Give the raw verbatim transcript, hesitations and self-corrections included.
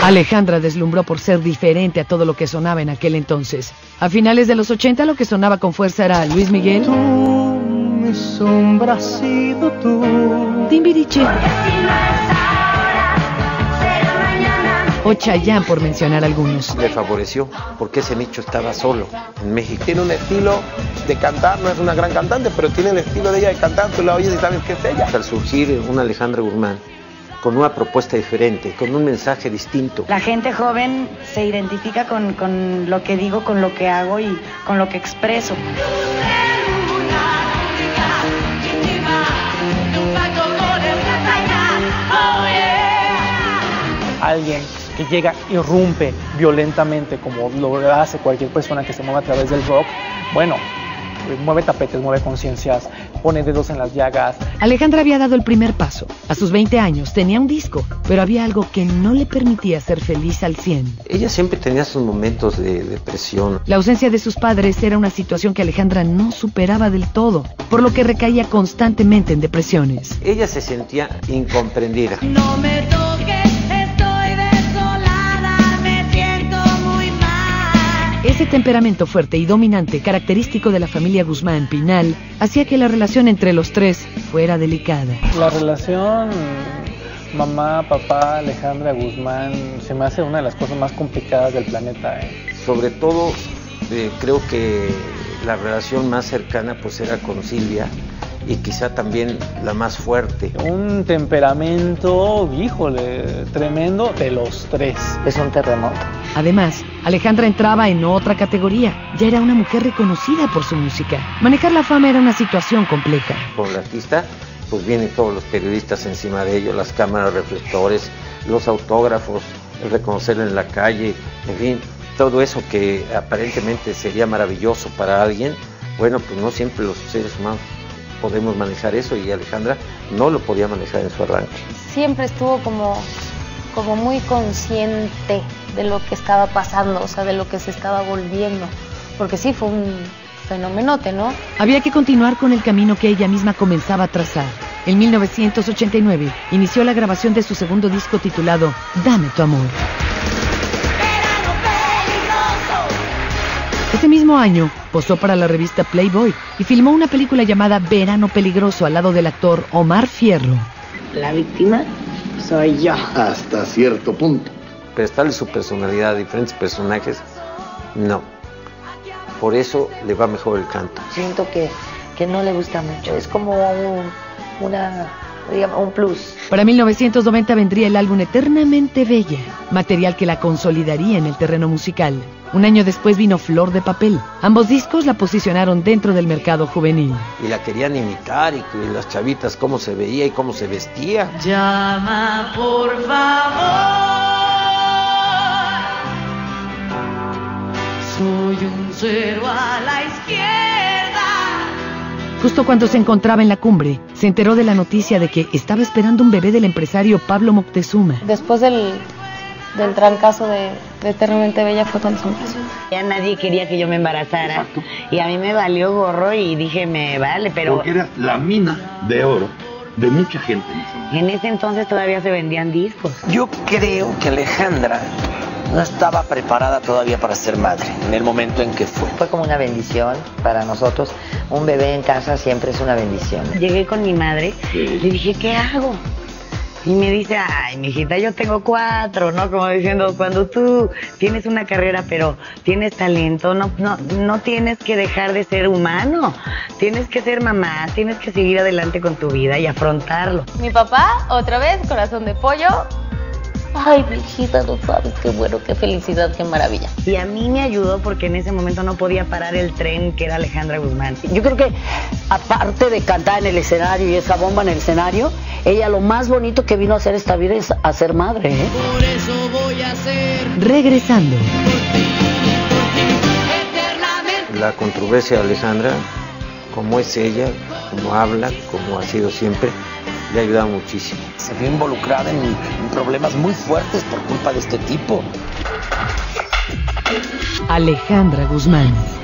Alejandra deslumbró por ser diferente a todo lo que sonaba en aquel entonces. A finales de los ochenta lo que sonaba con fuerza era Luis Miguel, Tú, mi sombra has sido tú. Timbiriche o Chayanne, por mencionar algunos. Le favoreció porque ese nicho estaba solo en México. Tiene un estilo de cantar, no es una gran cantante, pero tiene el estilo de ella de cantar, tú la oyes y sabes que es ella. Al surgir una Alejandra Guzmán con una propuesta diferente, con un mensaje distinto. La gente joven se identifica con, con lo que digo, con lo que hago y con lo que expreso. Alguien que llega, irrumpe violentamente como lo hace cualquier persona que se mueva a través del rock, bueno, mueve tapetes, mueve conciencias, pone dedos en las llagas. Alejandra había dado el primer paso. A sus veinte años tenía un disco, pero había algo que no le permitía ser feliz al cien. Ella siempre tenía sus momentos de depresión. La ausencia de sus padres era una situación que Alejandra no superaba del todo, por lo que recaía constantemente en depresiones. Ella se sentía incomprendida. No me toques, estoy desolada, me siento muy mal. Ese temperamento fuerte y dominante, característico de la familia Guzmán Pinal, hacía que la relación entre los tres fuera delicada. La relación mamá, papá, Alejandra Guzmán se me hace una de las cosas más complicadas del planeta. ¿eh? Sobre todo, eh, creo que la relación más cercana pues era con Silvia y quizá también la más fuerte. Un temperamento, híjole, tremendo de los tres. Es un terremoto. Además, Alejandra entraba en otra categoría. Ya era una mujer reconocida por su música. Manejar la fama era una situación compleja. Con el artista, pues vienen todos los periodistas encima de ellos, las cámaras, reflectores, los autógrafos, el reconocerlo en la calle, en fin, todo eso que aparentemente sería maravilloso para alguien. Bueno, pues no siempre los seres humanos podemos manejar eso y Alejandra no lo podía manejar en su arranque. Siempre estuvo como, como muy consciente de lo que estaba pasando, o sea, de lo que se estaba volviendo, porque sí fue un fenomenote, ¿no? Había que continuar con el camino que ella misma comenzaba a trazar. En mil novecientos ochenta y nueve inició la grabación de su segundo disco titulado Dame tu amor. Ese mismo año posó para la revista Playboy y filmó una película llamada Verano Peligroso al lado del actor Omar Fierro. La víctima soy yo. Hasta cierto punto. Prestarle su personalidad a diferentes personajes, no. Por eso le va mejor el canto. Siento que, que no le gusta mucho, es como un, una, digamos, un plus. Para mil novecientos noventa vendría el álbum Eternamente Bella, material que la consolidaría en el terreno musical. Un año después vino Flor de Papel. Ambos discos la posicionaron dentro del mercado juvenil. Y la querían imitar y, y las chavitas cómo se veía y cómo se vestía. Llama, por favor. Soy un cero a la izquierda. Justo cuando se encontraba en la cumbre, se enteró de la noticia de que estaba esperando un bebé del empresario Pablo Moctezuma. Después del, del trancazo de, de Eternamente Bella fue cuando se empezó. Ya nadie quería que yo me embarazara. Exacto. Y a mí me valió gorro y dije, me vale, pero... Porque era la mina de oro de mucha gente. En ese entonces todavía se vendían discos. Yo creo que Alejandra no estaba preparada todavía para ser madre en el momento en que fue. Fue como una bendición para nosotros. Un bebé en casa siempre es una bendición. Llegué con mi madre y le dije, ¿qué hago? Y me dice, ay, mijita, yo tengo cuatro, ¿no? Como diciendo, cuando tú tienes una carrera, pero tienes talento, no, no, no tienes que dejar de ser humano. Tienes que ser mamá, tienes que seguir adelante con tu vida y afrontarlo. Mi papá, otra vez, corazón de pollo. Ay, mi hijita, no sabes, qué bueno, qué felicidad, qué maravilla. Y a mí me ayudó porque en ese momento no podía parar el tren que era Alejandra Guzmán. Yo creo que aparte de cantar en el escenario y esa bomba en el escenario, ella lo más bonito que vino a hacer esta vida es a ser madre, ¿eh? Por eso voy a ser... Regresando. La controversia de Alejandra, como es ella, como habla, como ha sido siempre, le ha ayudado muchísimo. Se vio involucrada en, en problemas muy fuertes por culpa de este tipo. Alejandra Guzmán.